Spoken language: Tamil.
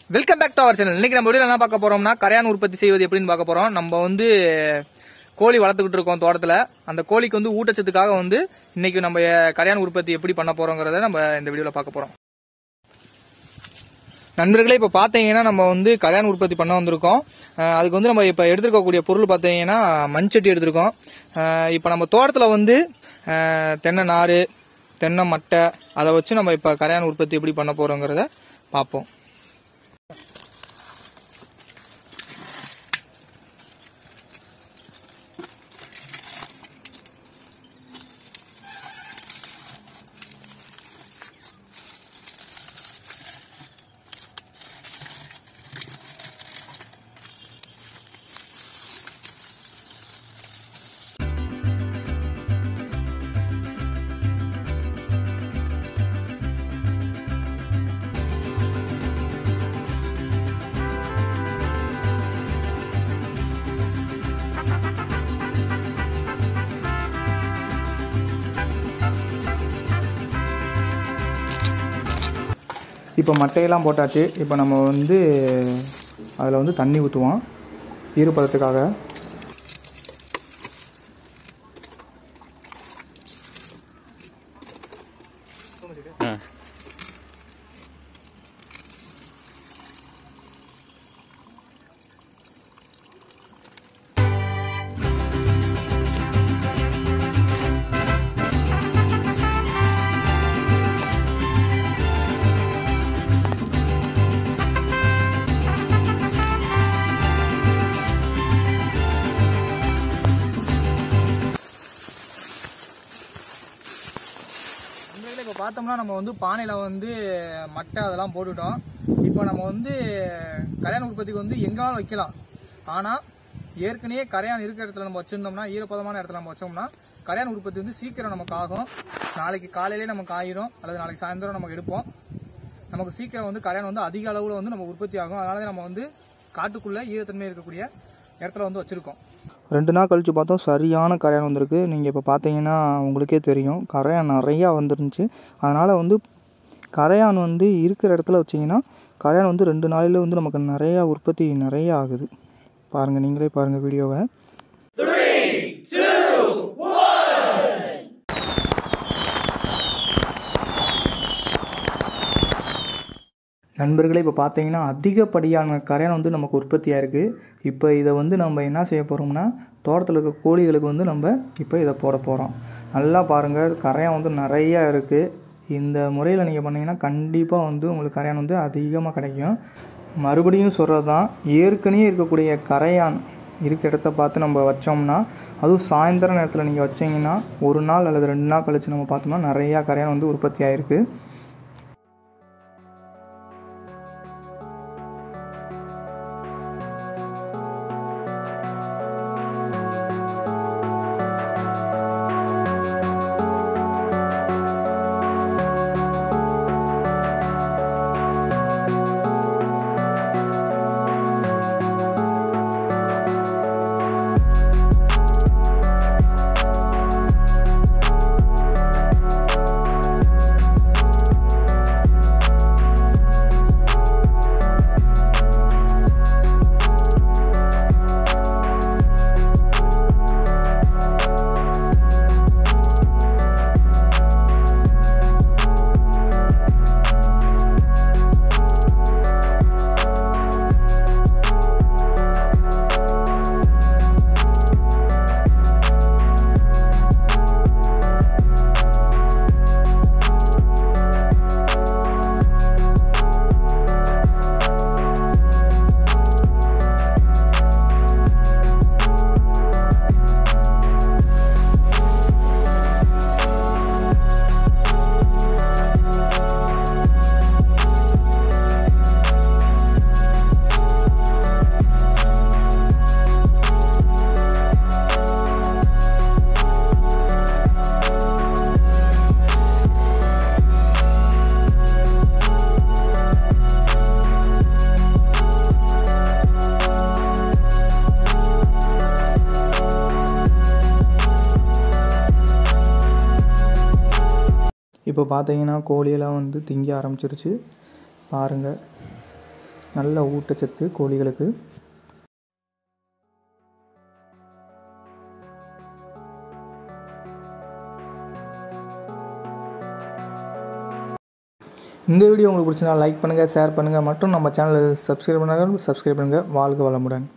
Welcome back to our channel. இன்னைக்கு நம்ம வீடியோல என்ன பார்க்க போறோம்னா கரையான் உற்பத்தி செய்வது எப்படின்னு பார்க்க போறோம். நம்ம கோழி வளர்த்துக்கிட்டு இருக்கோம் தோட்டத்துல. அந்த கோழிக்கு ஊட்டச்சத்துக்காக இன்னைக்கு நம்ம கரையான் உற்பத்தி எப்படி பண்ண போறோங்கிறத நம்ம இந்த வீடியோல பார்க்க போறோம். நண்பர்களே, இப்ப பாத்தீங்கன்னா நம்ம கரையான் உற்பத்தி பண்ண வந்திருக்கோம். அதுக்கு நம்ம இப்ப எடுத்துக்கக்கூடிய பொருள் பாத்தீங்கன்னா மண்சட்டி எடுத்திருக்கோம். இப்ப நம்ம தோட்டத்துல தென்னை நாறு, தென்னை மட்டை, அதை வச்சு நம்ம இப்ப கரையான் உற்பத்தி எப்படி பண்ண போறோங்கிறத பார்ப்போம். இப்போ மட்டையெல்லாம் போட்டாச்சு. இப்போ நம்ம அதில் தண்ணி ஊற்றுவோம் ஈரப்பதத்துக்காக. இப்போ பார்த்தோம்னா நம்ம பானையில மட்டை அதெல்லாம் போட்டுட்டோம். இப்போ நம்ம கரையான் உற்பத்திக்கு எங்காலும் வைக்கலாம். ஆனா ஏற்கனவே கரையான் இருக்கிற இடத்துல நம்ம வச்சிருந்தோம்னா, ஈரப்பதமான இடத்துல நம்ம வச்சோம்னா கரையான் உற்பத்தி சீக்கிரம் நமக்கு ஆகும். நாளைக்கு காலையிலே நமக்கு ஆயிரும், அல்லது நாளைக்கு சாயந்தரம் நமக்கு எடுப்போம். நமக்கு சீக்கிரம் கரையான் அதிக அளவுல நம்ம உற்பத்தி ஆகும். அதனால நம்ம காட்டுக்குள்ள ஈரத்தன்மை இருக்கக்கூடிய இடத்துல வச்சிருக்கோம். 2 நாள் கழிச்சு பார்த்தோம், சரியான கரையான் வந்திருக்கு. நீங்கள் இப்போ பார்த்தீங்கன்னா உங்களுக்கே தெரியும், கரையான் நிறையா வந்துருந்துச்சு. அதனால் கரையான் இருக்கிற இடத்துல வச்சிங்கன்னா கரையான் 2 நாளில் நமக்கு நிறையா உற்பத்தி நிறையா ஆகுது. பாருங்கள், நீங்களே பாருங்கள் வீடியோவை. 3, 2, 1. நண்பர்களே, இப்போ பார்த்தீங்கன்னா அதிகப்படியான கரையான் நமக்கு உற்பத்தியாக இருக்குது. இப்போ இதை நம்ம என்ன செய்ய போகிறோம்னா, தோட்டத்தில் இருக்க கோழிகளுக்கு நம்ம இப்போ இதை போட போகிறோம். நல்லா பாருங்கள், கரையான் நிறையா இருக்குது. இந்த முறையில் நீங்கள் பண்ணிங்கன்னா கண்டிப்பாக உங்களுக்கு கரையான் அதிகமாக கிடைக்கும். மறுபடியும் சொல்கிறது தான், ஏற்கனவே இருக்கக்கூடிய கரையான் இருக்க இடத்த பார்த்து நம்ம வச்சோம்னா, அதுவும் சாயந்தர நேரத்தில் நீங்கள் வச்சிங்கன்னா 1 நாள் அல்லது 2 நாள் கழித்து நம்ம பார்த்தோம்னா நிறையா கரையான் உற்பத்தி ஆகிருக்கு. இப்போ பார்த்தீங்கன்னா கோழியெல்லாம் திங்க ஆரம்பிச்சிருச்சு. பாருங்கள், நல்ல ஊட்டச்சத்து கோழிகளுக்கு. இந்த வீடியோ உங்களுக்கு பிடிச்சினா லைக் பண்ணுங்கள், ஷேர் பண்ணுங்கள் மற்றும் நம்ம சேனலை சப்ஸ்கிரைப் பண்ணுங்கள். வாழ்க வளமுடன்.